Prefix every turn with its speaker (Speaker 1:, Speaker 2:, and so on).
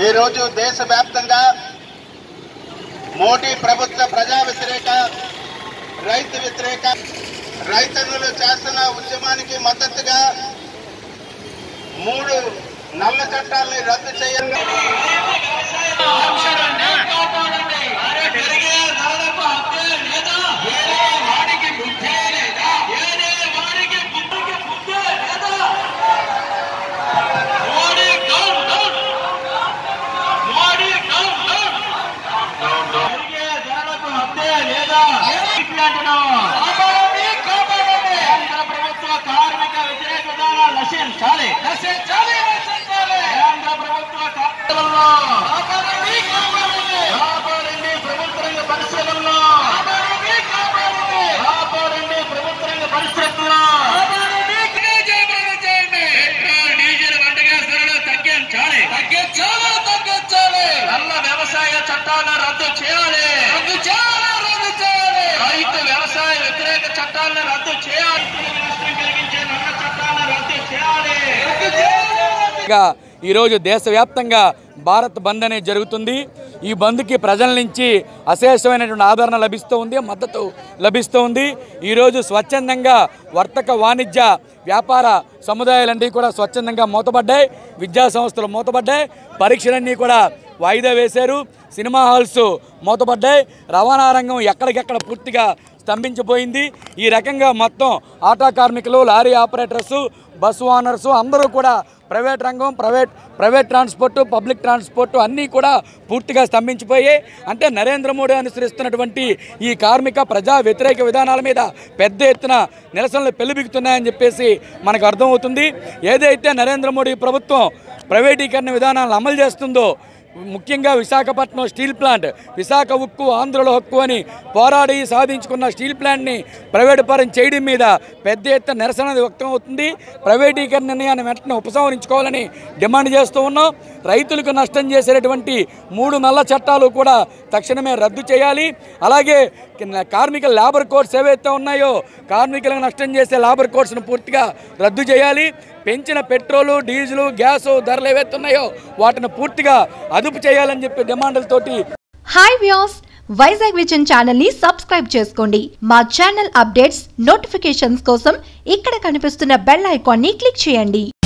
Speaker 1: రోజు దేశవ్యాప్తంగా మోడీ ప్రభుత్వ ప్రజా వ్యతిరేక రైతు వ్యతిరేక రైతన్నులు చేస్తున్న ఉద్యమానికి మద్దతుగా 3 నల్ల చట్టాలని రద్దు చేయాలి. వ్యవసాయ చట్టాలను రద్దు చేయాలి. రైతు వ్యవసాయ వ్యతిరేక చట్టాలను రద్దు చేయాలి. నష్టం కలిగించే నల్ల చట్టాలను రద్దు చేయాలి.
Speaker 2: ఈరోజు దేశవ్యాప్తంగా భారత్ బంద్ అనేది జరుగుతుంది. ఈ బంద్కి ప్రజల నుంచి అశేషమైనటువంటి ఆదరణ లభిస్తూ ఉంది, మద్దతు లభిస్తూ ఉంది. ఈరోజు స్వచ్ఛందంగా వర్తక వాణిజ్య వ్యాపార సముదాయాలన్నీ కూడా స్వచ్ఛందంగా మూతపడ్డాయి, విద్యా సంస్థలు మూతపడ్డాయి, పరీక్షలన్నీ కూడా వాయిదా వేశారు, సినిమా హాల్స్ మూతపడ్డాయి, రవాణా రంగం ఎక్కడికెక్కడ పూర్తిగా స్తంభించిపోయింది. ఈ రకంగా మొత్తం ఆటో కార్మికులు, లారీ ఆపరేటర్సు, బస్సు ఓనర్సు అందరూ కూడా ప్రైవేట్ రంగం, ప్రైవేట్ ట్రాన్స్పోర్టు, పబ్లిక్ ట్రాన్స్పోర్టు అన్నీ కూడా పూర్తిగా స్తంభించిపోయాయి. అంటే నరేంద్ర మోడీ అనుసరిస్తున్నటువంటి ఈ కార్మిక ప్రజా వ్యతిరేక విధానాల మీద పెద్ద ఎత్తున నిరసనలు పెళ్లిబిగుతున్నాయని చెప్పేసి మనకు అర్థమవుతుంది. ఏదైతే నరేంద్ర మోడీ ప్రభుత్వం ప్రైవేటీకరణ విధానాలను అమలు చేస్తుందో, ముఖ్యంగా విశాఖపట్నం స్టీల్ ప్లాంట్, విశాఖ ఉక్కు ఆంధ్రుల హక్కు అని పోరాడి సాధించుకున్న స్టీల్ ప్లాంట్ని ప్రైవేటు పరం చేయడం మీద పెద్ద ఎత్తున నిరసన వ్యక్తం అవుతుంది. ప్రైవేటీకరణ నిర్ణయాన్ని వెంటనే ఉపసంహరించుకోవాలని డిమాండ్ చేస్తూ ఉన్నాం. రైతులకు నష్టం చేసేటువంటి 3 నల్ల చట్టాలు కూడా తక్షణమే రద్దు చేయాలి. అలాగే కార్మిక లేబర్ కోడ్స్ ఏవైతే ఉన్నాయో కార్మికులకు నష్టం చేసే లేబర్ కోడ్స్ను పూర్తిగా రద్దు చేయాలి. పెంచిన పెట్రోలు, డీజిల్, గ్యాస్ ధరలు ఏవైతే ఉన్నాయో వాటిని పూర్తిగా అదుపు చేయాలని చెప్పి డిమాండ్లతోటి.
Speaker 3: Hi viewers, Vizag vision channel ని సబ్స్క్రైబ్ చేసుకోండి. మా ఛానల్ అప్డేట్స్, నోటిఫికేషన్స్ కోసం ఇక్కడ కనిపిస్తున్న బెల్ ఐకాన్ ని క్లిక్ చేయండి.